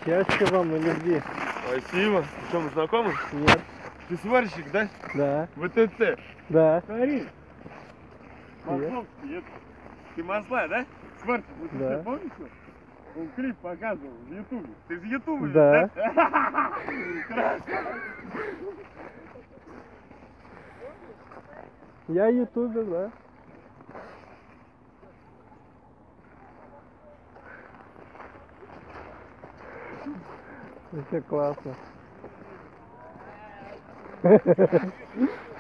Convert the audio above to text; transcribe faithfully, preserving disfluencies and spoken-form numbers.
Счастья вам и любви. Спасибо. Что, мы знакомы? Нет. Ты сварщик, да? Да. вэ тэ цэ. Да. Смотри. Масловский, это... Ты масла, да? Сварщик, вэ тэ цэ, Да. помнишь? Он клип показывал в ютубе. Ты же ютубе, да? Да. Я ютубер, да. Это классно.